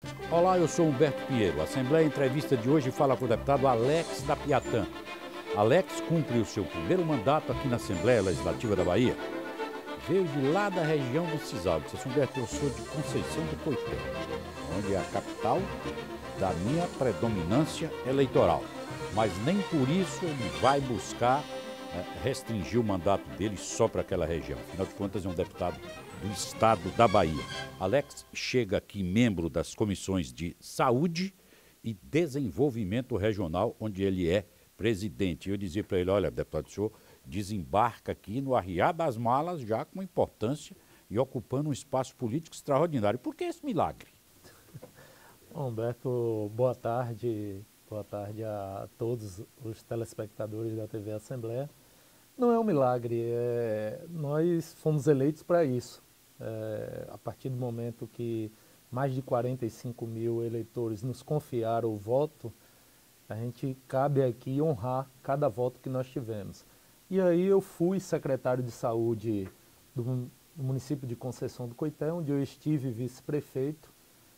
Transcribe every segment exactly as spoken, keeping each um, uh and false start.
Olá, eu sou Humberto Pinheiro. A Assembleia Entrevista de hoje fala com o deputado Alex da Piatã. Alex cumpre o seu primeiro mandato aqui na Assembleia Legislativa da Bahia. Veio de lá da região do Cisal. Disse, Humberto, eu sou de Conceição do Coité, onde é a capital da minha predominância eleitoral. Mas nem por isso ele vai buscar é, restringir o mandato dele só para aquela região. Afinal de contas, é um deputado do estado da Bahia. Alex chega aqui membro das comissões de Saúde e Desenvolvimento Regional, onde ele é presidente. Eu dizia para ele, olha, deputado, o senhor desembarca aqui no Arriar das Malas, já com importância e ocupando um espaço político extraordinário. Por que esse milagre? Humberto, boa tarde. Boa tarde a todos os telespectadores da T V Assembleia. Não é um milagre, é, nós fomos eleitos para isso. É, a partir do momento que mais de quarenta e cinco mil eleitores nos confiaram o voto, a gente cabe aqui honrar cada voto que nós tivemos. E aí eu fui secretário de saúde do município de Conceição do Coité, onde eu estive vice-prefeito.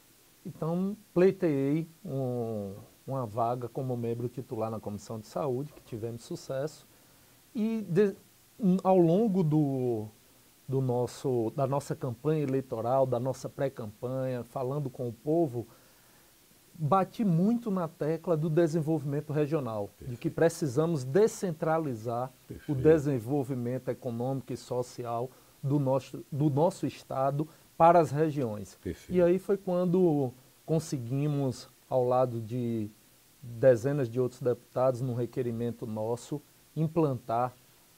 Então pleiteei um, uma vaga como membro titular na comissão de saúde, que tivemos sucesso. E de, ao longo do, do nosso, da nossa campanha eleitoral, da nossa pré-campanha, falando com o povo, bati muito na tecla do desenvolvimento regional, Perfeito. de que precisamos descentralizar Perfeito. o desenvolvimento econômico e social do nosso, do nosso estado para as regiões. Perfeito. E aí foi quando conseguimos, ao lado de dezenas de outros deputados, num requerimento nosso, implantar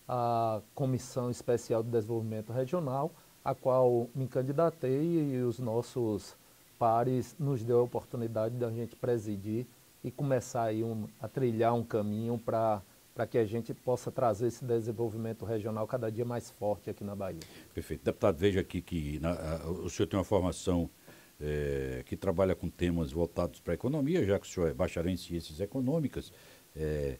a Comissão Especial de Desenvolvimento Regional, a qual me candidatei e os nossos pares nos deu a oportunidade de a gente presidir e começar aí um, a trilhar um caminho para para que a gente possa trazer esse desenvolvimento regional cada dia mais forte aqui na Bahia. Perfeito. Deputado, veja aqui que na, a, o senhor tem uma formação é, que trabalha com temas voltados para a economia, já que o senhor é bacharel em ciências econômicas, é,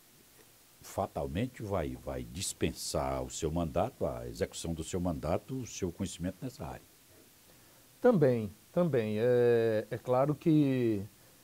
fatalmente vai, vai dispensar o seu mandato, a execução do seu mandato, o seu conhecimento nessa área. Também, também. É, é claro que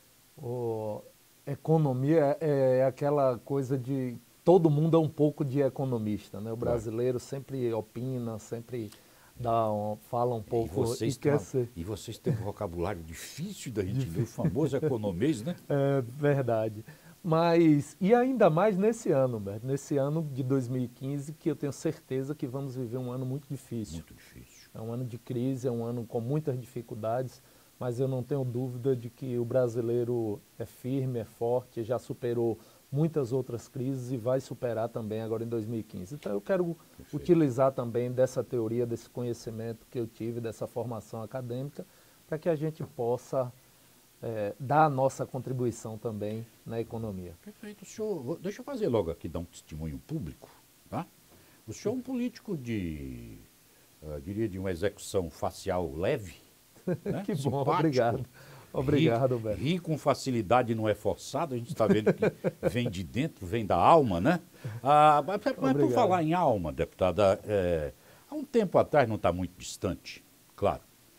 o, economia é, é aquela coisa de todo mundo é um pouco de economista, né? O brasileiro claro. sempre opina, sempre dá um, fala um pouco e, vocês e quer uma, ser. E vocês têm um vocabulário difícil da gente ver, o famoso economês, né? É verdade. Mas, e ainda mais nesse ano, Humberto, nesse ano de dois mil e quinze, que eu tenho certeza que vamos viver um ano muito difícil. Muito difícil. É um ano de crise, é um ano com muitas dificuldades, mas eu não tenho dúvida de que o brasileiro é firme, é forte, já superou muitas outras crises e vai superar também agora em dois mil e quinze. Então eu quero Perfeito. utilizar também dessa teoria, desse conhecimento que eu tive, dessa formação acadêmica, para que a gente possa é, dar a nossa contribuição também na economia. Perfeito. O senhor, deixa eu fazer logo aqui, dar um testemunho público, tá? O senhor é um político de, uh, diria, de uma execução facial leve, né? Que bom, Simpático, obrigado. Obrigado, ri, ri com facilidade, não é forçado, a gente está vendo que vem de dentro, vem da alma, né? Ah, mas, mas por falar em alma, deputada, é, há um tempo atrás, não está muito distante, claro,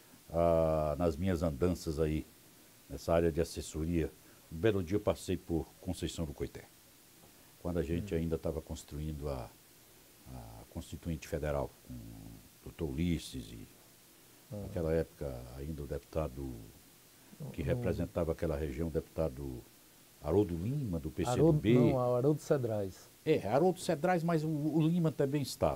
ah, nas minhas andanças aí, nessa área de assessoria, um belo dia eu passei por Conceição do Coité, quando a gente hum. ainda estava construindo a, a Constituinte Federal, com o doutor Ulisses e, hum. naquela época, ainda o deputado que representava aquela região, o deputado Haroldo Lima, do P C do B. Haroldo, não, Haroldo Cedrais. É, Haroldo Cedrais, mas o, o Lima também estava.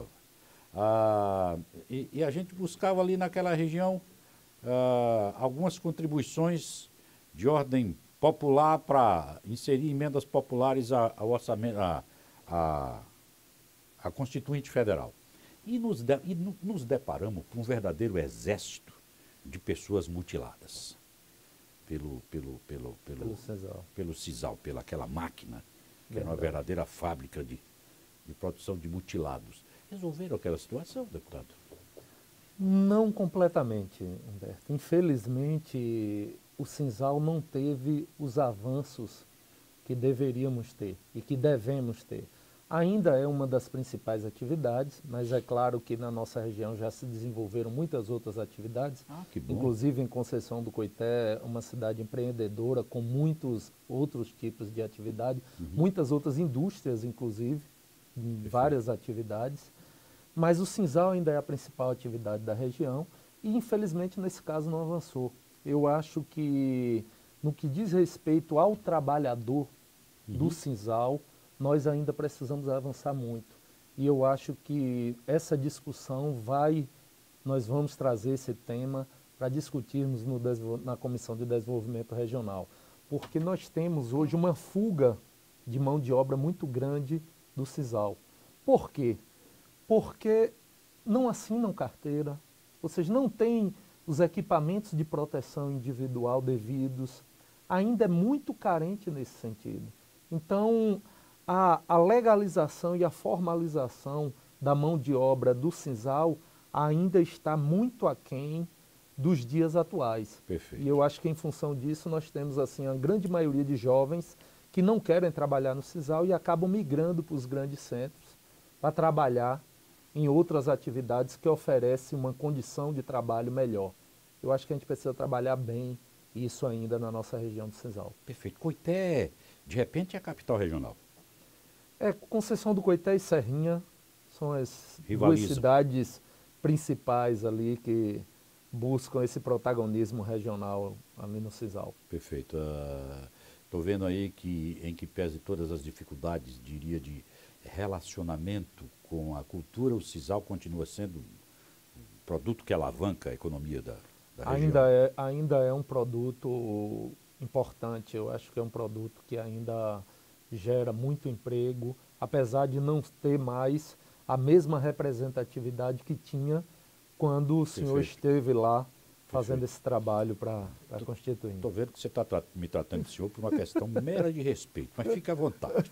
Ah, e, e a gente buscava ali naquela região ah, algumas contribuições de ordem popular para inserir emendas populares ao orçamento, a, a, a Constituinte Federal. E, nos, de, e no, nos deparamos com um verdadeiro exército de pessoas mutiladas. Pelo, pelo, pelo, pelo, pelo Cisal, pelo Cisal, pela aquela máquina, que Verdade. era uma verdadeira fábrica de, de produção de mutilados. Resolveram aquela situação, deputado? Não completamente, Humberto. Infelizmente, o Cisal não teve os avanços que deveríamos ter e que devemos ter. Ainda é uma das principais atividades, mas é claro que na nossa região já se desenvolveram muitas outras atividades, Ah, que bom. inclusive em Conceição do Coité, uma cidade empreendedora com muitos outros tipos de atividade, Uhum. muitas outras indústrias, inclusive, em Perfeito. várias atividades. Mas o Cinzal ainda é a principal atividade da região e, infelizmente, nesse caso não avançou. Eu acho que, no que diz respeito ao trabalhador Uhum. do Cinzal, nós ainda precisamos avançar muito. E eu acho que essa discussão vai, nós vamos trazer esse tema para discutirmos no, na Comissão de Desenvolvimento Regional. Porque nós temos hoje uma fuga de mão de obra muito grande do Cinzal. Por quê? Porque não assinam carteira, ou seja, não tem os equipamentos de proteção individual devidos, ainda é muito carente nesse sentido. Então, a, a legalização e a formalização da mão de obra do Cinzal ainda está muito aquém dos dias atuais. Perfeito. E eu acho que em função disso nós temos assim a grande maioria de jovens que não querem trabalhar no Cinzal e acabam migrando para os grandes centros para trabalhar em outras atividades que oferecem uma condição de trabalho melhor. Eu acho que a gente precisa trabalhar bem isso ainda na nossa região do Cinzal. Perfeito. Coité, de repente, é a capital regional. É, Conceição do Coité e Serrinha são as Rivalizam. duas cidades principais ali que buscam esse protagonismo regional ali no Cinzal. Perfeito. Estou uh, vendo aí que, em que pese todas as dificuldades, diria, de relacionamento com a cultura, o Cinzal continua sendo um produto que alavanca a economia da, da região. Ainda é, ainda é um produto importante, eu acho que é um produto que ainda gera muito emprego, apesar de não ter mais a mesma representatividade que tinha quando o senhor Perfeito. Esteve lá fazendo Perfeito. Esse trabalho para constituir. Estou vendo que você está tra me tratando de senhor por uma questão mera de respeito, mas fique à vontade.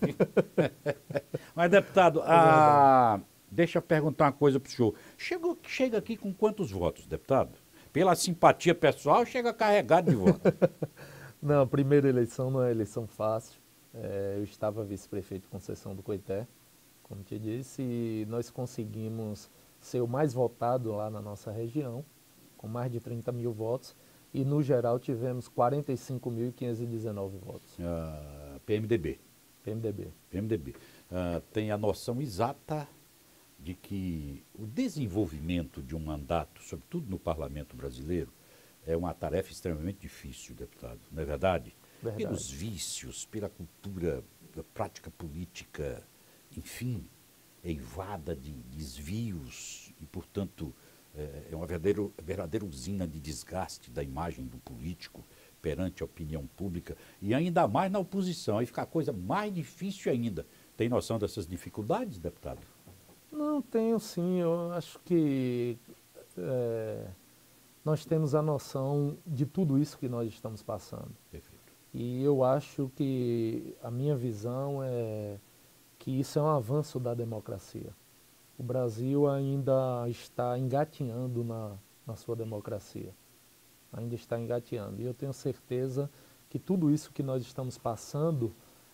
Mas, deputado, a... deixa eu perguntar uma coisa para o senhor. Chegou, chega aqui com quantos votos, deputado? Pela simpatia pessoal, chega carregado de votos. Não, a primeira eleição não é eleição fácil. É, eu estava vice-prefeito de Conceição do Coité, como te disse, e nós conseguimos ser o mais votado lá na nossa região, com mais de trinta mil votos, e no geral tivemos quarenta e cinco mil quinhentos e dezenove votos. Uh, P M D B. P M D B. P M D B. Uh, tem a noção exata de que o desenvolvimento de um mandato, sobretudo no parlamento brasileiro, é uma tarefa extremamente difícil, deputado, não é verdade? Verdade. Pelos vícios, pela cultura, da prática política, enfim, eivada de desvios e, portanto, é uma verdadeira, verdadeira usina de desgaste da imagem do político perante a opinião pública e ainda mais na oposição. Aí fica a coisa mais difícil ainda. Tem noção dessas dificuldades, deputado? Não, tenho sim. Eu acho que é, nós temos a noção de tudo isso que nós estamos passando. Perfeito. E eu acho que a minha visão é que isso é um avanço da democracia. O Brasil ainda está engatinhando na, na sua democracia. Ainda está engateando. E eu tenho certeza que tudo isso que nós estamos passando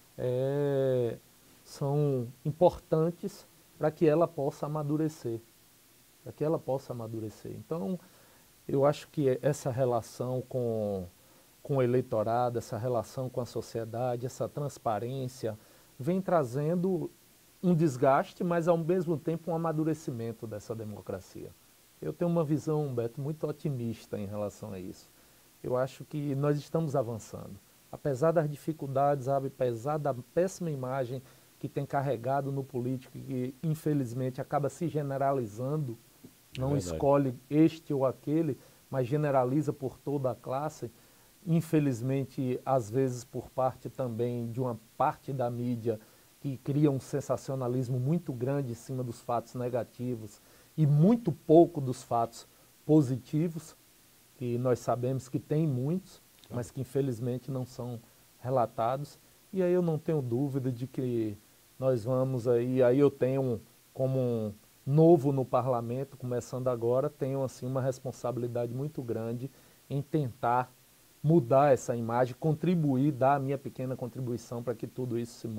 é, são importantes para que ela possa amadurecer. Para que ela possa amadurecer. Então, eu acho que essa relação com, com o eleitorado, essa relação com a sociedade, essa transparência, vem trazendo um desgaste, mas ao mesmo tempo um amadurecimento dessa democracia. Eu tenho uma visão, Humberto, muito otimista em relação a isso. Eu acho que nós estamos avançando. Apesar das dificuldades, apesar da péssima imagem que tem carregado no político, que infelizmente acaba se generalizando, não é escolhe este ou aquele, mas generaliza por toda a classe, infelizmente, às vezes por parte também de uma parte da mídia que cria um sensacionalismo muito grande em cima dos fatos negativos e muito pouco dos fatos positivos, que nós sabemos que tem muitos, mas que infelizmente não são relatados. E aí eu não tenho dúvida de que nós vamos aí, aí eu tenho como um novo no parlamento, começando agora, tenho assim uma responsabilidade muito grande em tentar mudar essa imagem, contribuir, dar a minha pequena contribuição para que tudo isso se mude.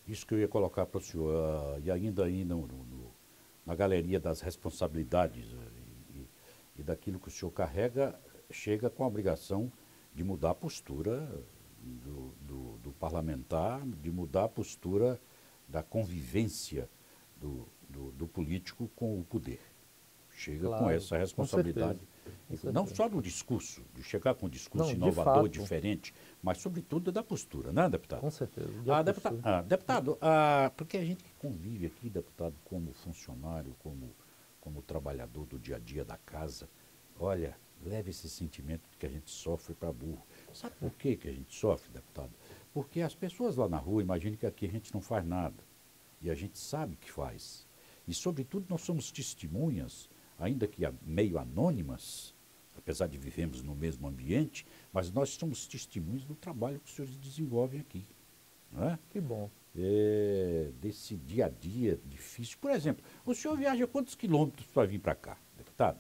Isso que eu ia colocar para o senhor, ah, e ainda aí no, no- no- na galeria das responsabilidades ah, e, e- e daquilo que o senhor carrega, chega com a obrigação de mudar a postura do, do- do parlamentar, de mudar a postura da convivência do, do- do político com o poder. Chega com Claro, essa com responsabilidade, certeza, com não certeza. só do discurso, de chegar com um discurso Não, de inovador, fato. diferente, mas sobretudo da postura, né, deputado? Com certeza. de Ah, apostura. deputado, ah, deputado ah, porque a gente que convive aqui, deputado, como funcionário, como, como trabalhador do dia a dia da casa, olha, leve esse sentimento de que a gente sofre para burro. Sabe por que que a gente sofre, deputado? Porque as pessoas lá na rua imaginam que aqui a gente não faz nada. E a gente sabe que faz. E, sobretudo, nós somos testemunhas, ainda que meio anônimas, apesar de vivemos no mesmo ambiente, mas nós somos testemunhas do trabalho que os senhores desenvolvem aqui. Não é? Que bom. É, desse dia a dia difícil. Por exemplo, o senhor viaja quantos quilômetros para vir para cá, deputado?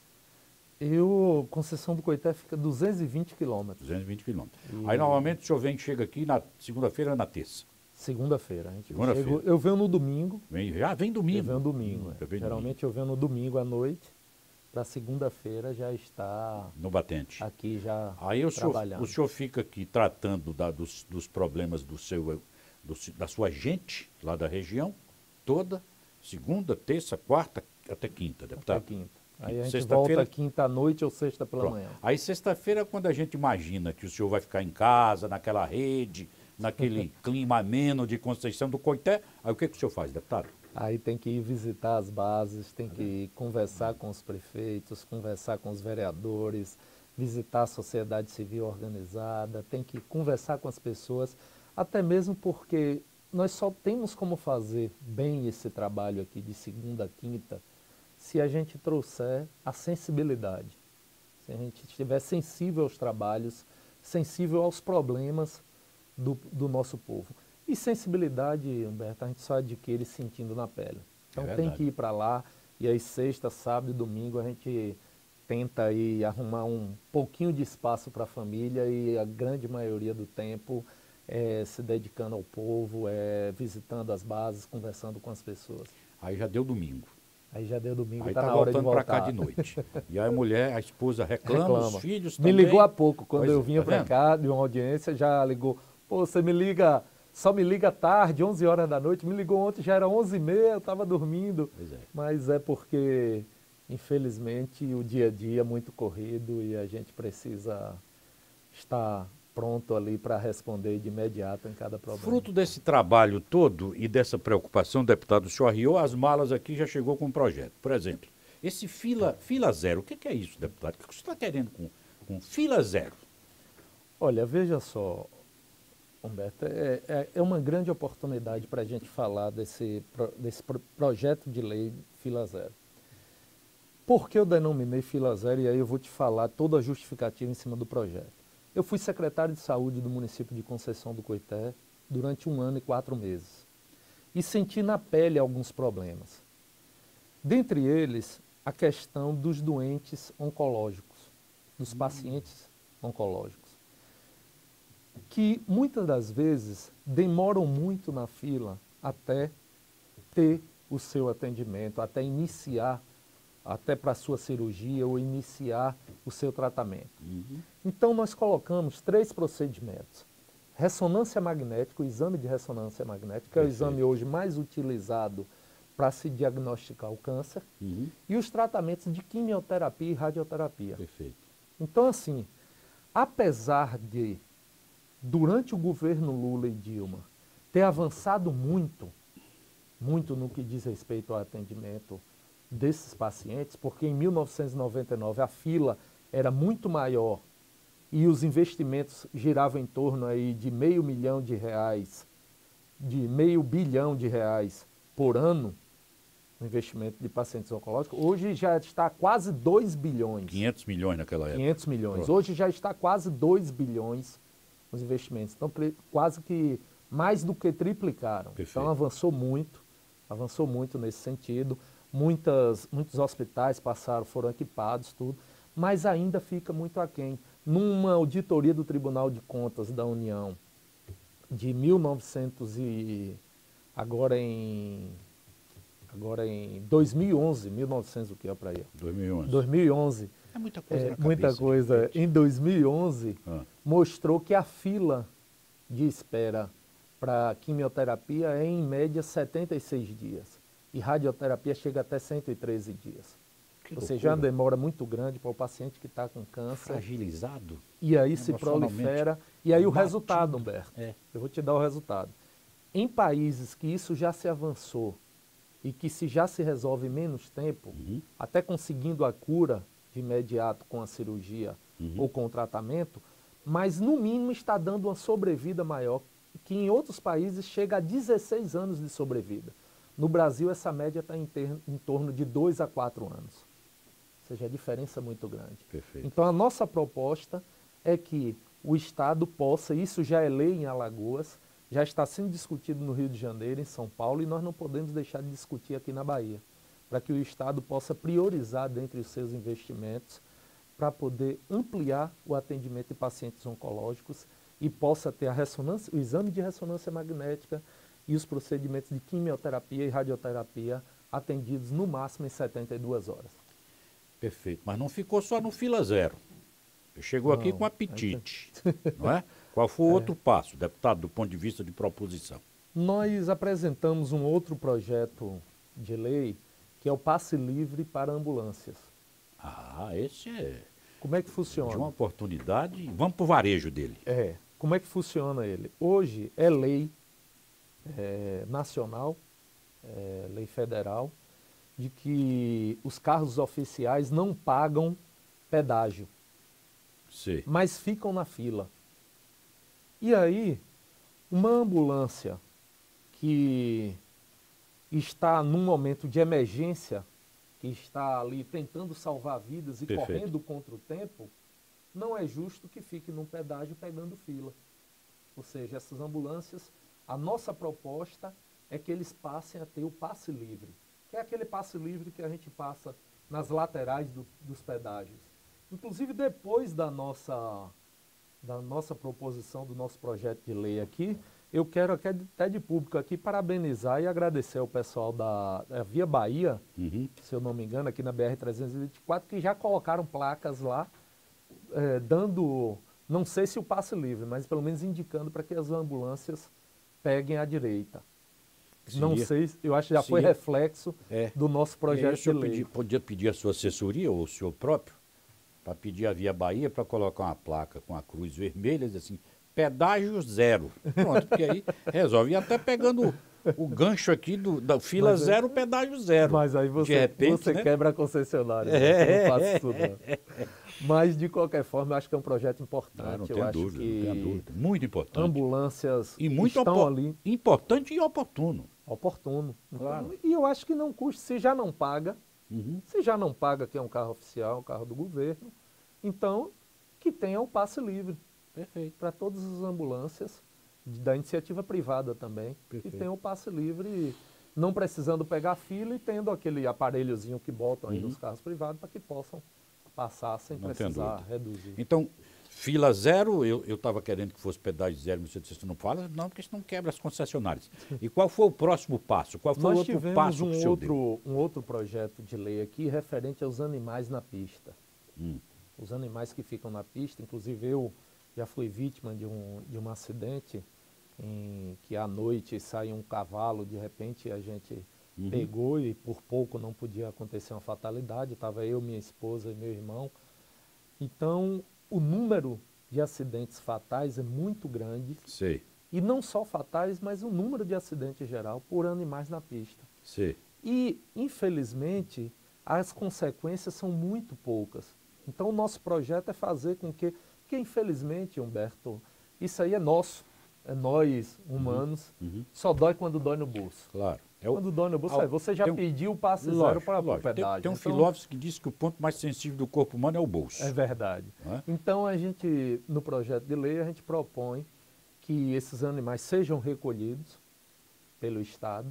Eu, Conceição do Coité fica duzentos e vinte quilômetros. duzentos e vinte quilômetros. E- Aí, normalmente, o senhor vem, chega aqui na segunda-feira ou na terça? Segunda-feira. a gente Segunda-feira. chega- Eu venho no domingo. Vem, já vem domingo. Eu venho domingo. Hum, é. já vem Geralmente eu venho no domingo à noite. Para segunda-feira já está domingo, no batente. aqui já Aí o senhor, trabalhando. o senhor fica aqui tratando da- dos, dos problemas do seu, do se- da sua gente, lá da região, toda, segunda, terça, quarta, até quinta, Até deputado. quinta. Aí a gente Sexta-feira- volta quinta à noite ou sexta pela Pronto. manhã. Aí sexta-feira, quando a gente imagina que o senhor vai ficar em casa, naquela rede, naquele clima ameno de Conceição do Coité, aí o que, que o senhor faz, deputado? Aí tem que ir visitar as bases, tem que ir conversar com os prefeitos, conversar com os vereadores, visitar a sociedade civil organizada, tem que conversar com as pessoas, até mesmo porque nós só temos como fazer bem esse trabalho aqui de segunda a quinta se a gente trouxer a sensibilidade, se a gente estiver sensível aos trabalhos, sensível aos problemas do, do nosso povo. E sensibilidade, Humberto, a gente só adquire sentindo na pele. Então É tem verdade. que ir para lá, e aí sexta, sábado e domingo a gente tenta aí arrumar um pouquinho de espaço para a família e a grande maioria do tempo é se dedicando ao povo, é visitando as bases, conversando com as pessoas. Aí já deu domingo. Aí já deu domingo, Aí está tá na hora de voltando para voltar. cá de noite. E aí a mulher, a esposa reclama, os filhos Me também. ligou há pouco, quando Pois eu é, vinha tá para vendo? cá de uma audiência, já ligou. Pô, você me liga, só me liga tarde, onze horas da noite. Me ligou ontem, já era onze e meia, eu estava dormindo. Pois é. Mas é porque, infelizmente, o dia a dia é muito corrido e a gente precisa estar pronto ali para responder de imediato em cada problema. Fruto desse trabalho todo e dessa preocupação, deputado, o senhor arriou as malas aqui e já chegou com um projeto. Por exemplo, esse fila, fila zero, o que, que é isso, deputado? O que você está querendo com, com fila zero? Olha, veja só, Humberto, é, é, é uma grande oportunidade para a gente falar desse, pro- desse pro- projeto de lei Fila Zero. Por que eu denominei Fila Zero? E aí eu vou te falar toda a justificativa em cima do projeto. Eu fui secretário de saúde do município de Conceição do Coité durante um ano e quatro meses. E senti na pele alguns problemas. Dentre eles, a questão dos doentes oncológicos, dos pacientes oncológicos, que muitas das vezes demoram muito na fila até ter o seu atendimento, até iniciar, até para a sua cirurgia ou iniciar o seu tratamento. Uhum. Então nós colocamos três procedimentos. Ressonância magnética, o exame de ressonância magnética, que é o Perfeito. exame hoje mais utilizado para se diagnosticar o câncer, Uhum. e os tratamentos de quimioterapia e radioterapia. Perfeito. Então, assim, apesar de, durante o governo Lula e Dilma, ter avançado muito, muito no que diz respeito ao atendimento desses pacientes, porque em mil novecentos e noventa e nove a fila era muito maior e os investimentos giravam em torno aí de meio milhão de reais, de meio bilhão de reais por ano, no investimento de pacientes oncológicos, hoje já está quase dois bilhões. quinhentos milhões naquela época. quinhentos milhões. Pronto. Hoje já está quase dois bilhões os investimentos. Então, tri- quase que mais do que triplicaram. Perfeito. Então, avançou muito, avançou muito nesse sentido. Muitas, muitos hospitais passaram, foram equipados, tudo, mas ainda fica muito aquém. Numa auditoria do Tribunal de Contas da União de mil novecentos e agora em, agora em dois mil e onze, mil e novecentos o que é para aí? dois mil e onze. dois mil e onze. É muita coisa É, na muita cabeça, coisa. gente. Em dois mil e onze, Ah. mostrou que a fila de espera para quimioterapia é, em média, setenta e seis dias. E radioterapia chega até cento e treze dias. Que Ou seja, é uma loucura. demora muito grande para o paciente que está com câncer. Fragilizado. E aí se Emocionalmente prolifera. E aí o batido. resultado, Humberto. É. Eu vou te dar o resultado. Em países que isso já se avançou e que se já se resolve em menos tempo, Uhum. até conseguindo a cura de imediato com a cirurgia Uhum. ou com o tratamento, mas no mínimo está dando uma sobrevida maior, que em outros países chega a dezesseis anos de sobrevida. No Brasil, essa média está em, ter- em torno de dois a quatro anos. Ou seja, a diferença é muito grande. Perfeito. Então, a nossa proposta é que o Estado possa, isso já é lei em Alagoas, já está sendo discutido no Rio de Janeiro, em São Paulo, e nós não podemos deixar de discutir aqui na Bahia, para que o Estado possa priorizar dentre os seus investimentos para poder ampliar o atendimento de pacientes oncológicos e possa ter a ressonância, o exame de ressonância magnética e os procedimentos de quimioterapia e radioterapia atendidos no máximo em setenta e duas horas. Perfeito. Mas não ficou só no fila zero. Chegou aqui Não, com apetite, não é? Qual foi o outro passo, deputado, do ponto de vista de proposição? Nós apresentamos um outro projeto de lei, que é o passe livre para ambulâncias. Ah, esse é Como é que funciona? de uma oportunidade. Vamos para o varejo dele. É, como é que funciona ele? Hoje é lei é, nacional, é, lei federal, de que os carros oficiais não pagam pedágio, Sim. mas ficam na fila. E aí, uma ambulância que está num momento de emergência, que está ali tentando salvar vidas e Perfeito. correndo contra o tempo, não é justo que fique num pedágio pegando fila. Ou seja, essas ambulâncias, a nossa proposta é que eles passem a ter o passe livre, que é aquele passe livre que a gente passa nas laterais do, dos pedágios. Inclusive, depois da nossa, da nossa proposição, do nosso projeto de lei aqui, eu quero até de, até de público aqui parabenizar e agradecer ao pessoal da, da Via Bahia, Uhum. se eu não me engano, aqui na B R trezentos e vinte e quatro, que já colocaram placas lá, eh, dando, não sei se o passe livre, mas pelo menos indicando para que as ambulâncias peguem à direita. Não Seria- sei, eu acho que já foi seria- reflexo É. do nosso E aí projeto o de senhor lei. pedi- podia pedir a sua assessoria, ou o senhor próprio, para pedir a Via Bahia para colocar uma placa com a cruz vermelha e dizer assim, pedágio zero. Pronto, porque aí resolve. E até pegando o, o gancho aqui do, da fila Mas é- zero, pedágio zero. Mas aí De você, repente, você né? quebra a concessionária, né? É, Você não faz é, isso não. Mas, de qualquer forma, eu acho que é um projeto importante. Ah, não eu tenho acho dúvida, que não tenho dúvida. Muito importante. ambulâncias E muito estão opor- ali importante e oportuno. oportuno. Então, Claro. e eu acho que não custa, se já não paga, Uhum. se já não paga que é um carro oficial, um carro do governo, então que tenha o passe livre Perfeito. para todas as ambulâncias, de- da iniciativa privada também, Perfeito. que tenham o passe livre, não precisando pegar fila e tendo aquele aparelhozinho que botam aí Uhum. nos carros privados para que possam passar sem Não tenho precisar dúvida. reduzir. Então, fila zero, eu estava querendo que fosse pedágio zero, mas você disse que não fala, não, porque senão quebra as concessionárias. E qual foi o próximo passo? Qual foi Nós o outro tivemos passo um que o senhor deu? outro, um outro projeto de lei aqui referente aos animais na pista. Hum. Os animais que ficam na pista, inclusive eu já fui vítima de um, de um acidente em que à noite sai um cavalo, de repente a gente Uhum. pegou e por pouco não podia acontecer uma fatalidade, estava eu, minha esposa e meu irmão. Então, o número de acidentes fatais é muito grande, Sei, e não só fatais, mas o número de acidentes geral por animais na pista. sei. E, infelizmente, as consequências são muito poucas. Então, o nosso projeto é fazer com que, porque infelizmente, Humberto, isso aí é nosso, é nós, humanos, Uhum. só dói quando dói no bolso. Claro. É o- Quando dói no bolso, Ao- aí você já tem um- pediu o passe zero Lógico, para o lógico. Tem, pedágio. tem um Então, filósofo que diz que o ponto mais sensível do corpo humano é o bolso. é verdade. Não é? Então, a gente, no projeto de lei, a gente propõe que esses animais sejam recolhidos pelo Estado,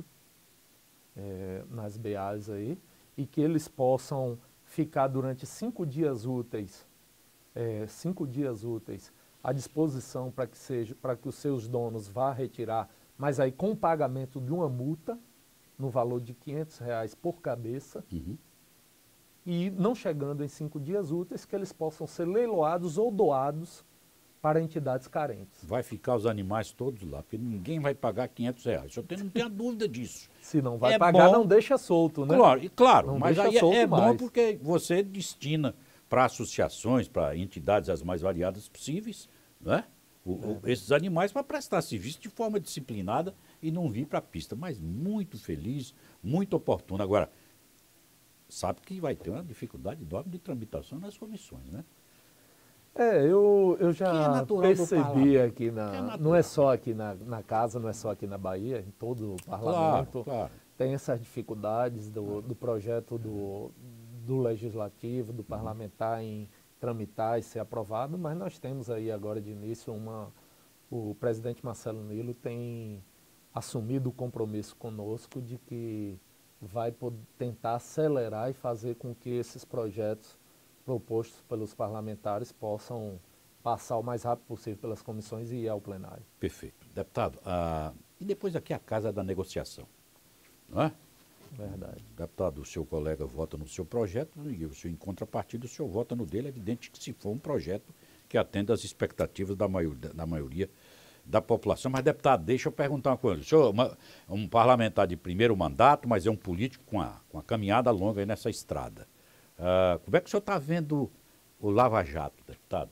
eh, nas B As aí, e que eles possam ficar durante cinco dias úteis, eh, cinco dias úteis à disposição para que seja, para que os seus donos vá retirar mas aí com o pagamento de uma multa no valor de quinhentos reais por cabeça, Uhum. e não chegando em cinco dias úteis, que eles possam ser leiloados ou doados para entidades carentes. Vai ficar os animais todos lá, porque ninguém vai pagar quinhentos reais. Eu tenho, não tenho dúvida disso. Se não vai É pagar, bom. não deixa solto, né? Claro, e claro, Não mas deixa aí é- solto é bom mais. porque você destina para associações, para entidades as mais variadas possíveis, né? O- o- esses animais para prestar serviço de forma disciplinada e não vir para a pista. Mas muito feliz, muito oportuno. Agora, sabe que vai ter uma dificuldade enorme de tramitação nas comissões, né? É, eu, eu Que é já natural do percebi parlamento. aqui, na, Que é natural. não é só aqui na, na casa, não é só aqui na Bahia, em todo o Claro, parlamento, claro. tem essas dificuldades do, do projeto do, do legislativo, do parlamentar em tramitar e ser aprovado, mas nós temos aí agora de início uma... O presidente Marcelo Nilo tem assumido o compromisso conosco de que vai pod- tentar acelerar e fazer com que esses projetos propostos pelos parlamentares possam passar o mais rápido possível pelas comissões e ir ao plenário. Perfeito. Deputado, ah, e depois aqui a casa da negociação, não é? Verdade. Deputado, o seu colega vota no seu projeto e o senhor, em contrapartida, o senhor vota no dele. É evidente que se for um projeto que atenda às expectativas da, maior, da maioria da população. Mas, deputado, deixa eu perguntar uma coisa. O senhor é uma- um parlamentar de primeiro mandato, mas é um político com a, com a caminhada longa aí nessa estrada. Ah, como é que o senhor está vendo o Lava Jato, deputado?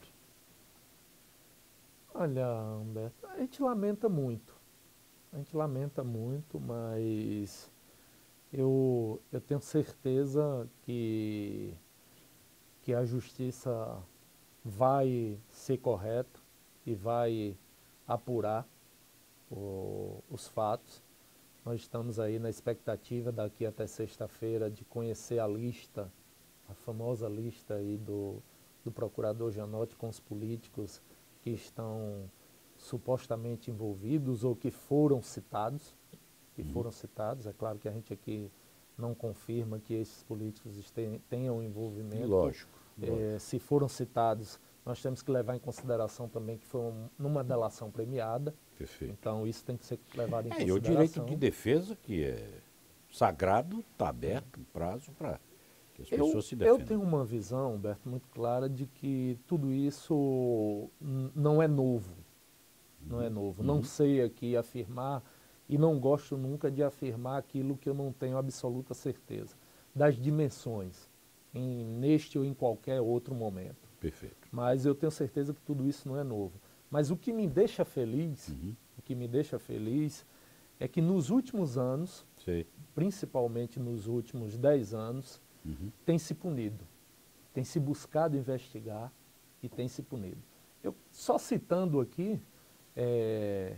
Olha, Humberto, a gente lamenta muito. A gente lamenta muito, mas eu, eu tenho certeza que, que a justiça vai ser correta e vai apurar o- os fatos. Nós estamos aí na expectativa daqui até sexta-feira de conhecer a lista, a famosa lista aí do, do procurador Janotti com os políticos que estão supostamente envolvidos ou que foram citados, que foram citados. É claro que a gente aqui não confirma que esses políticos este- tenham envolvimento. Lógico. Eh, lógico. se foram citados, nós temos que levar em consideração também que foi um- numa delação premiada. Perfeito. Então isso tem que ser levado em É, e o consideração. direito de defesa, que é sagrado, está aberto um prazo para que as Eu, pessoas se eu defendam. tenho uma visão, Humberto, muito clara de que tudo isso n- não é novo. Não é novo. Uhum. Não sei aqui afirmar e não gosto nunca de afirmar aquilo que eu não tenho absoluta certeza. Das dimensões, em, neste ou em qualquer outro momento. Perfeito. Mas eu tenho certeza que tudo isso não é novo. Mas o que me deixa feliz, Uhum. o que me deixa feliz é que nos últimos anos, Sei. principalmente nos últimos dez anos, Uhum. tem se punido, tem se buscado investigar e tem se punido. Eu, só citando aqui, é,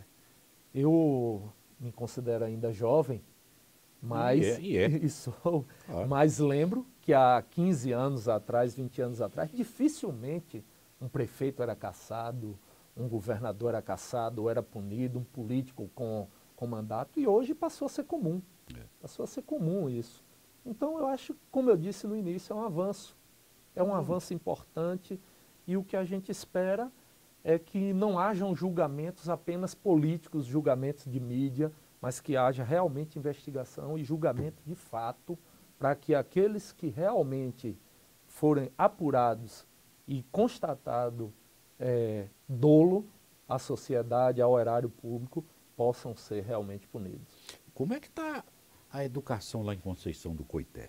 eu me considero ainda jovem, mas, E é, e é. e sou, Claro. mas lembro que há quinze anos atrás, vinte anos atrás, dificilmente um prefeito era cassado, um governador era cassado ou era punido, um político com, com mandato, e hoje passou a ser comum. É. Passou a ser comum isso. Então eu acho, como eu disse no início, é um avanço. É um avanço importante e o que a gente espera é que não hajam julgamentos apenas políticos, julgamentos de mídia, mas que haja realmente investigação e julgamento de fato para que aqueles que realmente forem apurados e constatado é, dolo à sociedade, ao erário público, possam ser realmente punidos. Como é que está a educação lá em Conceição do Coité?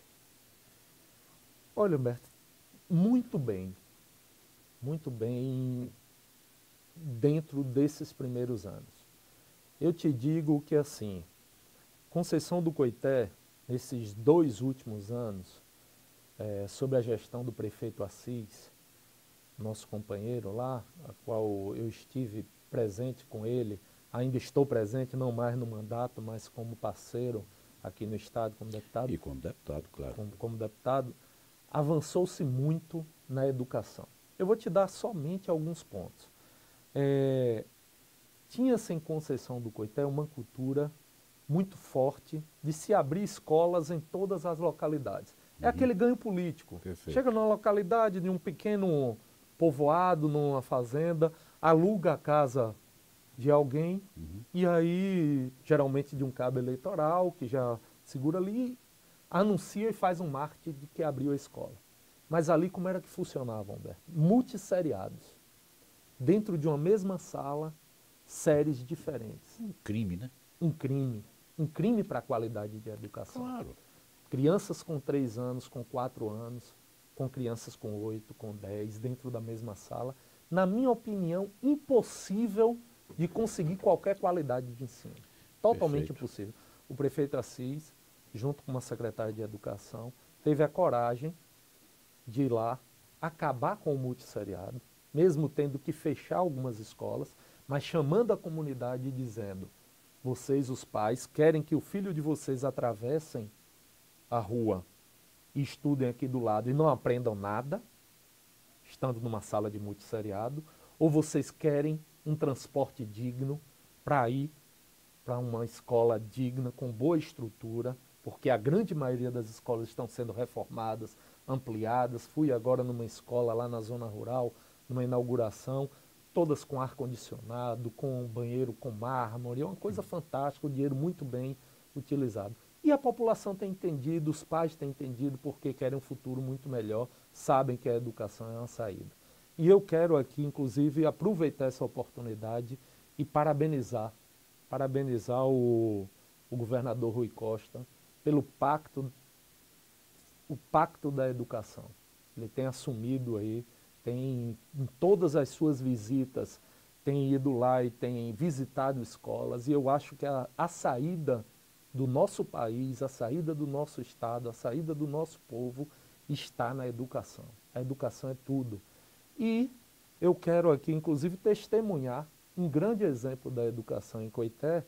Olha, Humberto, muito bem, muito bem dentro desses primeiros anos. Eu te digo que assim, Conceição do Coité, nesses dois últimos anos, é, sob a gestão do prefeito Assis, nosso companheiro lá, a qual eu estive presente com ele, ainda estou presente, não mais no mandato, mas como parceiro aqui no estado, como deputado. E como deputado, claro. Como, como deputado, avançou-se muito na educação. Eu vou te dar somente alguns pontos. É, tinha-se em Conceição do Coité uma cultura muito forte de se abrir escolas em todas as localidades. É Uhum. aquele ganho político. Perfeito. Chega numa localidade de um pequeno povoado, numa fazenda, aluga a casa de alguém, Uhum. e aí, geralmente de um cabo eleitoral, que já segura ali, anuncia e faz um marketing de que abriu a escola. Mas ali como era que funcionava, Humberto? Multisseriados. Dentro de uma mesma sala, séries diferentes. Um crime, né? Um crime. Um crime para a qualidade de educação. Claro. Crianças com três anos, com quatro anos, com crianças com oito, com dez, dentro da mesma sala. Na minha opinião, impossível de conseguir qualquer qualidade de ensino. Totalmente Perfeito. impossível. O prefeito Assis, junto com uma secretária de educação, teve a coragem de ir lá acabar com o multisseriado, mesmo tendo que fechar algumas escolas, mas chamando a comunidade e dizendo: vocês, os pais, querem que o filho de vocês atravessem a rua e estudem aqui do lado e não aprendam nada, estando numa sala de multisseriado, ou vocês querem um transporte digno para ir para uma escola digna, com boa estrutura, porque a grande maioria das escolas estão sendo reformadas, ampliadas. Fui agora numa escola lá na zona rural, numa inauguração, todas com ar-condicionado, com banheiro com mármore, é uma coisa fantástica, o dinheiro muito bem utilizado. E a população tem entendido, os pais têm entendido, porque querem um futuro muito melhor, sabem que a educação é uma saída. E eu quero aqui, inclusive, aproveitar essa oportunidade e parabenizar, parabenizar o, o governador Rui Costa pelo pacto, o pacto da educação. Ele tem assumido aí, tem em todas as suas visitas, tem ido lá e tem visitado escolas, e eu acho que a, a saída do nosso país, a saída do nosso estado, a saída do nosso povo está na educação. A educação é tudo. E eu quero aqui, inclusive, testemunhar um grande exemplo da educação em Coité,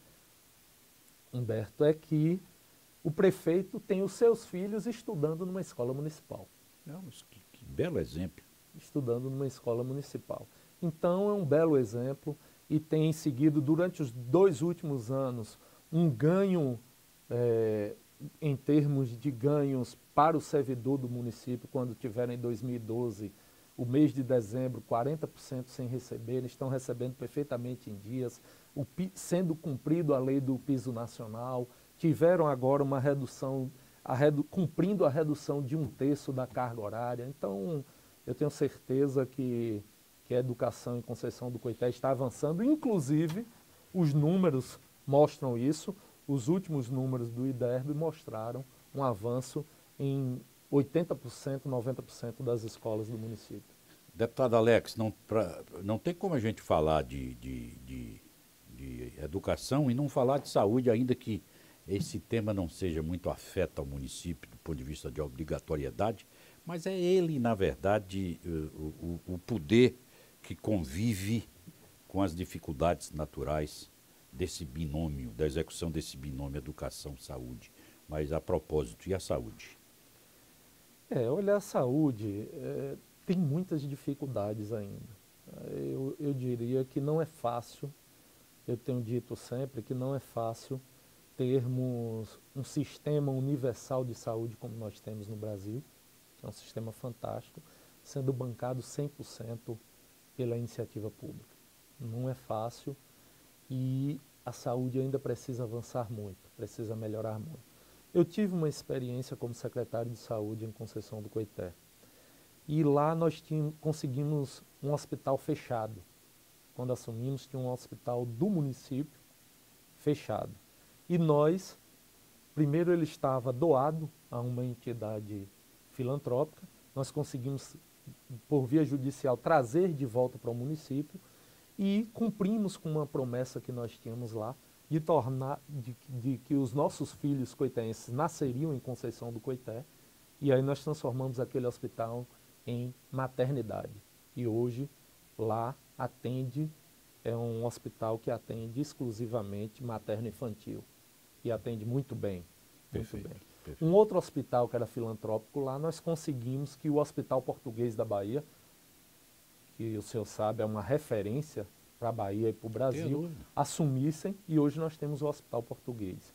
Humberto, é que o prefeito tem os seus filhos estudando numa escola municipal. Não, mas que, que belo exemplo. Estudando numa escola municipal. Então é um belo exemplo e tem seguido durante os dois últimos anos um ganho é, em termos de ganhos para o servidor do município, quando tiveram em dois mil e doze o mês de dezembro, quarenta por cento sem receber, eles estão recebendo perfeitamente em dias, o, sendo cumprido a lei do piso nacional, tiveram agora uma redução, a redu, cumprindo a redução de um terço da carga horária. Então, eu tenho certeza que, que a educação em Conceição do Coité está avançando, inclusive os números mostram isso, os últimos números do IDERB mostraram um avanço em oitenta por cento, noventa por cento das escolas do município. Deputado Alex, não, pra, não tem como a gente falar de, de, de, de educação e não falar de saúde, ainda que esse tema não seja muito afeto ao município do ponto de vista de obrigatoriedade, mas é ele, na verdade, o, o, o poder que convive com as dificuldades naturais desse binômio, da execução desse binômio educação-saúde. Mas a propósito, e a saúde? É, olha, a saúde é, tem muitas dificuldades ainda. Eu, eu diria que não é fácil, eu tenho dito sempre que não é fácil termos um sistema universal de saúde como nós temos no Brasil, que é um sistema fantástico, sendo bancado cem por cento pela iniciativa pública. Não é fácil e a saúde ainda precisa avançar muito, precisa melhorar muito. Eu tive uma experiência como secretário de saúde em Conceição do Coité. E lá nós tínhamos, conseguimos um hospital fechado. Quando assumimos, tinha um hospital do município fechado. E nós, primeiro ele estava doado a uma entidade filantrópica, nós conseguimos, por via judicial, trazer de volta para o município e cumprimos com uma promessa que nós tínhamos lá, de tornar, de, de que os nossos filhos coitenses nasceriam em Conceição do Coité, e aí nós transformamos aquele hospital em maternidade. E hoje lá atende, é um hospital que atende exclusivamente materno-infantil, e atende muito bem, muito Perfeito, bem. perfeito. Um outro hospital que era filantrópico lá, nós conseguimos que o Hospital Português da Bahia, que o senhor sabe é uma referência para a Bahia e para o Brasil, assumissem, e hoje nós temos o Hospital Português.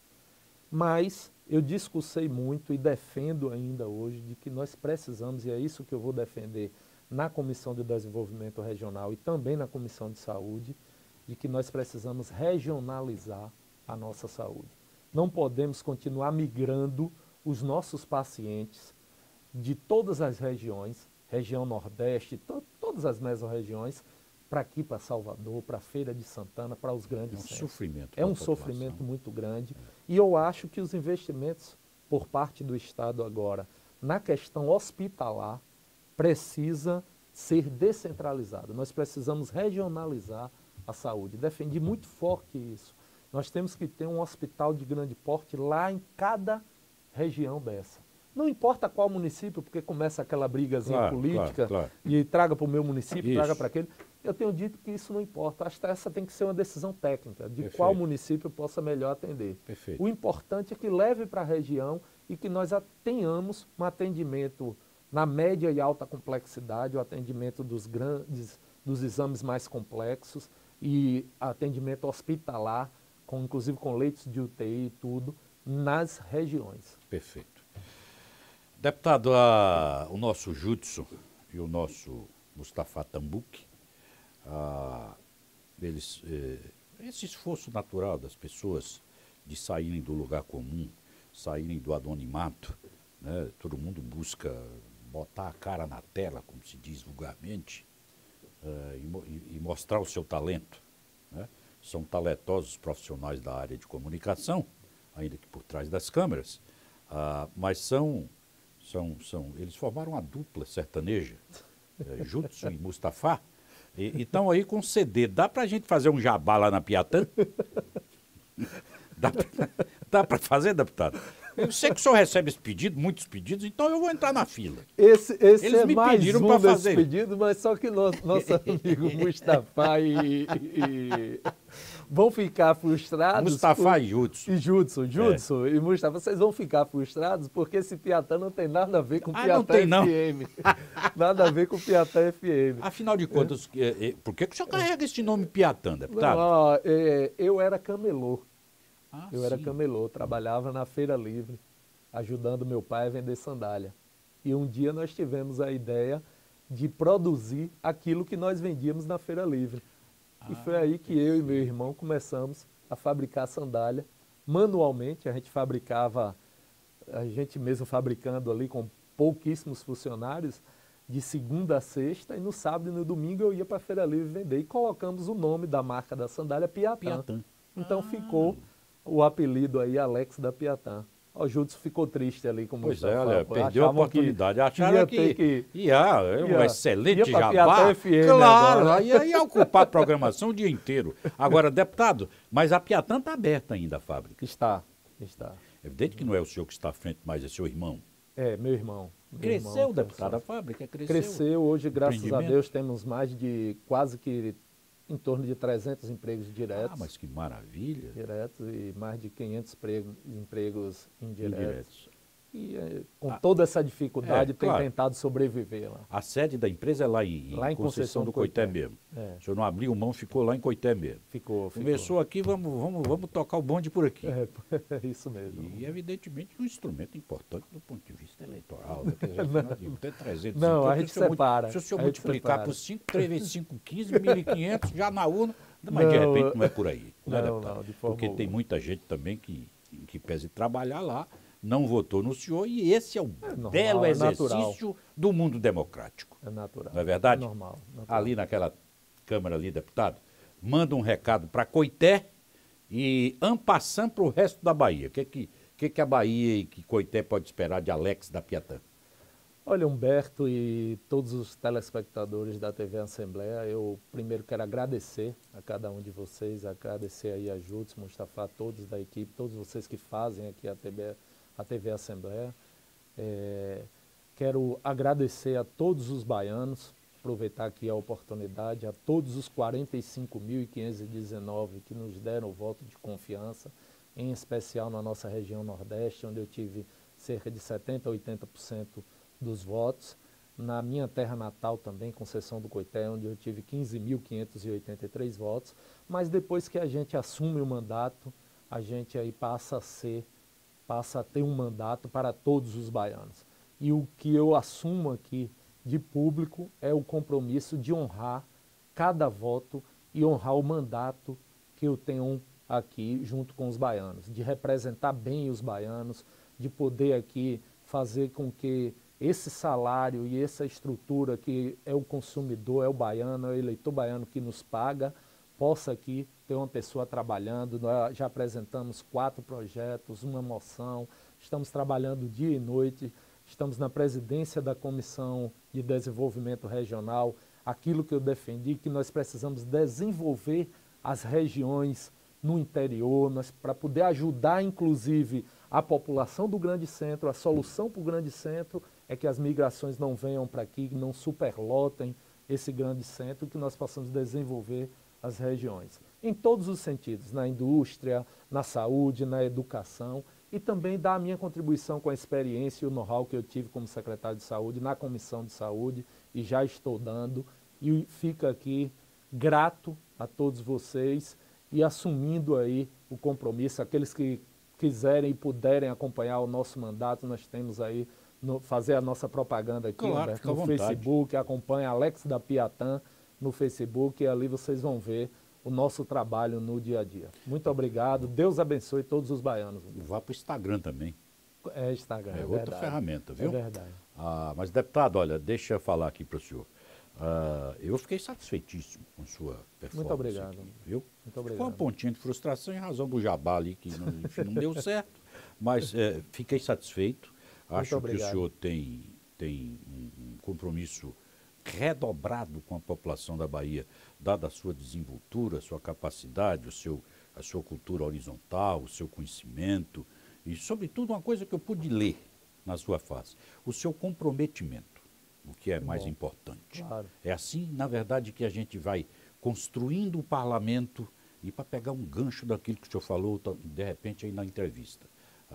Mas eu discursei muito e defendo ainda hoje de que nós precisamos, e é isso que eu vou defender na Comissão de Desenvolvimento Regional e também na Comissão de Saúde, de que nós precisamos regionalizar a nossa saúde. Não podemos continuar migrando os nossos pacientes de todas as regiões, região Nordeste, to todas as mesorregiões, para aqui, para Salvador, para a Feira de Santana, para os grandes centros. É um sofrimento. É um sofrimento muito grande. E eu acho que os investimentos por parte do Estado agora na questão hospitalar precisa ser descentralizado. Nós precisamos regionalizar a saúde. Defendi muito forte isso. Nós temos que ter um hospital de grande porte lá em cada região dessa. Não importa qual município, porque começa aquela brigazinha claro, política claro, claro. e traga para o meu município, Isso. traga para aquele. Eu tenho dito que isso não importa. Acho que essa tem que ser uma decisão técnica de Perfeito. qual município possa melhor atender. Perfeito. O importante é que leve para a região e que nós tenhamos um atendimento na média e alta complexidade, o atendimento dos grandes, dos exames mais complexos e atendimento hospitalar, com, inclusive com leitos de U T I e tudo, nas regiões. Perfeito. Deputado, a, o nosso Judson e o nosso Mustafa Tambuque, a, eles, eh, esse esforço natural das pessoas de saírem do lugar comum, saírem do anonimato, né? Todo mundo busca botar a cara na tela, como se diz vulgarmente, eh, e, e mostrar o seu talento, né? São talentosos profissionais da área de comunicação, ainda que por trás das câmeras, ah, mas são, são, são, eles formaram uma dupla sertaneja, eh, Judson e Mustafa, e estão aí com C D. Dá pra gente fazer um jabá lá na Piatã? Dá pra, dá pra fazer, deputado? Eu sei que o senhor recebe esse pedido, muitos pedidos, então eu vou entrar na fila. Esse, esse Eles é me mais pediram um pra desses fazer. pedidos, mas só que nosso, nosso amigo Mustafa e, e vão ficar frustrados. Mustafa por, e Judson. E Judson, Judson é. e Mustafa, vocês vão ficar frustrados porque esse Piatã não tem nada a ver com Ah, Piatã não tem, não. F M. Nada a ver com Piatã F M. Afinal de contas, é. É, por que, que o senhor carrega esse nome Piatã, deputado? Não, ó, é, eu era camelô. Ah, eu sim. era camelô, trabalhava na Feira Livre, ajudando meu pai a vender sandália. E um dia nós tivemos a ideia de produzir aquilo que nós vendíamos na Feira Livre. Ah, e foi aí que eu e meu irmão começamos a fabricar sandália manualmente. A gente fabricava, a gente mesmo fabricando ali com pouquíssimos funcionários, de segunda a sexta, e no sábado e no domingo eu ia para a Feira Livre vender. E colocamos o nome da marca da sandália Piatã. Piatã. Então ah. ficou o apelido aí, Alex da Piatã. O Judson ficou triste ali com o Pois Mustafa. é, olha, perdeu a oportunidade. Acharam ia que, que ia, é um ia, excelente ia jabá. F M claro, agora. aí ia, ia ocupar a programação o dia inteiro. Agora, deputado, mas a Piatã está aberta ainda, a fábrica. Está, está. É evidente que não é o senhor que está à frente, mas é seu irmão. É, meu irmão. Meu cresceu, irmão, deputado, a fábrica cresceu. Cresceu, hoje, graças a Deus, temos mais de quase que em torno de trezentos empregos diretos. Ah, mas que maravilha. Diretos e mais de quinhentos empregos, empregos indiretos. indiretos. E é, com ah, toda essa dificuldade é, tem claro. tentado sobreviver lá. A sede da empresa é lá em, lá em Conceição, Conceição do Coité, Coité mesmo. É. O senhor não abriu mão, ficou lá em Coité mesmo. Ficou, ficou. Começou aqui, vamos, vamos, vamos tocar o bonde por aqui. É, isso mesmo. E, evidentemente, um instrumento importante do ponto de vista eleitoral. Né? Dizer, não, tem trezentos, não então, a gente separa. Se o senhor multiplicar por cinco, três vezes cinco, quinze, mil e quinhentos, já na urna, mas não, de repente não é por aí. Não, né, não, não, de forma Porque alguma. tem muita gente também que, que pese trabalhar lá, não votou no senhor, e esse é o é normal, belo exercício é do mundo democrático. É natural. Não é verdade? É normal, natural. Ali naquela Câmara ali, deputado, manda um recado para Coité e ampassando para o resto da Bahia. O que, que, que, que a Bahia e que Coité pode esperar de Alex da Piatã? Olha, Humberto e todos os telespectadores da T V Assembleia, eu primeiro quero agradecer a cada um de vocês, agradecer aí a Judson, Mustafa, todos da equipe, todos vocês que fazem aqui a T V, a T V Assembleia. É, quero agradecer a todos os baianos, aproveitar aqui a oportunidade, a todos os quarenta e cinco mil quinhentos e dezenove que nos deram o voto de confiança, em especial na nossa região Nordeste, onde eu tive cerca de setenta por cento a oitenta por cento dos votos. Na minha terra natal também, Conceição do Coité, onde eu tive quinze mil quinhentos e oitenta e três votos, mas depois que a gente assume o mandato, a gente aí passa a ser, passa a ter um mandato para todos os baianos. E o que eu assumo aqui de público é o compromisso de honrar cada voto e honrar o mandato que eu tenho aqui junto com os baianos, de representar bem os baianos, de poder aqui fazer com que esse salário e essa estrutura que é o consumidor, é o baiano, é o eleitor baiano que nos paga, possa aqui ter uma pessoa trabalhando. Nós já apresentamos quatro projetos, uma moção, estamos trabalhando dia e noite, estamos na presidência da Comissão de Desenvolvimento Regional, aquilo que eu defendi, que nós precisamos desenvolver as regiões no interior, para poder ajudar, inclusive, a população do grande centro. A solução para o grande centro é que as migrações não venham para aqui, que não superlotem esse grande centro, que nós possamos desenvolver as regiões. Em todos os sentidos, na indústria, na saúde, na educação, e também dar a minha contribuição com a experiência e o know-how que eu tive como secretário de saúde, na Comissão de Saúde, e já estou dando, e fica aqui grato a todos vocês, e assumindo aí o compromisso, aqueles que quiserem e puderem acompanhar o nosso mandato, nós temos aí, no, fazer a nossa propaganda aqui, claro, Humberto, no Facebook, acompanha Alex da Piatã no Facebook, e ali vocês vão ver o nosso trabalho no dia a dia. Muito obrigado, Deus abençoe todos os baianos. E vá para o Instagram também. É Instagram, é, é outra verdade. ferramenta, viu? É verdade. Ah, mas, deputado, olha, deixa eu falar aqui para o senhor. Uh, eu fiquei satisfeitíssimo com sua performance. Muito obrigado. Aqui, viu? Muito obrigado. Ficou um pontinho de frustração em razão do jabá ali, que não, enfim, não deu certo, mas é, fiquei satisfeito. Acho que o senhor tem, tem um, um compromisso redobrado com a população da Bahia, dada a sua desenvoltura, a sua capacidade, o seu, a sua cultura horizontal, o seu conhecimento e, sobretudo, uma coisa que eu pude ler na sua face, o seu comprometimento. O que é mais Bom, importante. Claro. É assim, na verdade, que a gente vai construindo o parlamento, e para pegar um gancho daquilo que o senhor falou, de repente, aí na entrevista.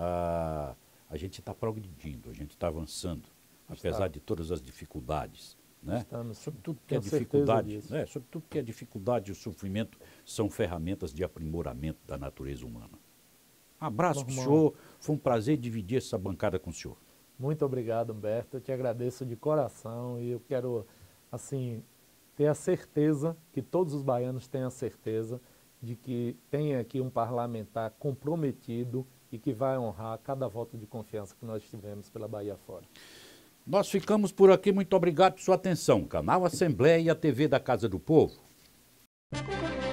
Ah, a gente está progredindo, a gente está avançando, está. apesar de todas as dificuldades. Né? Estamos, sobretudo que a dificuldade, né? sobretudo que a dificuldade e o sofrimento são ferramentas de aprimoramento da natureza humana. Um abraço para o senhor, foi um prazer dividir essa bancada com o senhor. Muito obrigado, Humberto. Eu te agradeço de coração e eu quero, assim, ter a certeza, que todos os baianos tenham a certeza de que tem aqui um parlamentar comprometido e que vai honrar cada voto de confiança que nós tivemos pela Bahia fora. Nós ficamos por aqui. Muito obrigado por sua atenção. Canal Assembleia e a T V da Casa do Povo.